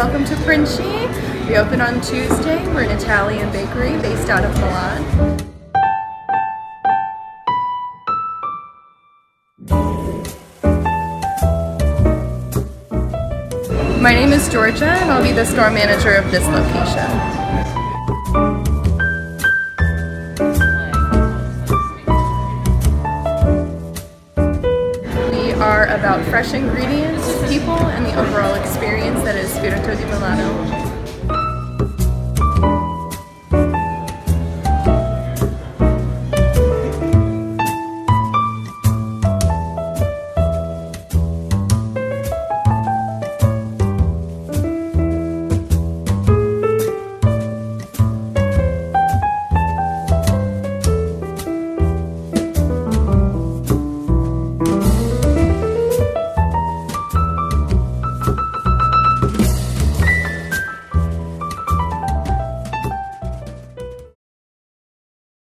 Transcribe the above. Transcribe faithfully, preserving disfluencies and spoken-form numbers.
welcome to Princi. We opened on Tuesday. We're an Italian bakery based out of Milan. My name is Georgia and I'll be the store manager of this location. We are about fresh ingredients, people, and the overall experience that is Spirito di Milano.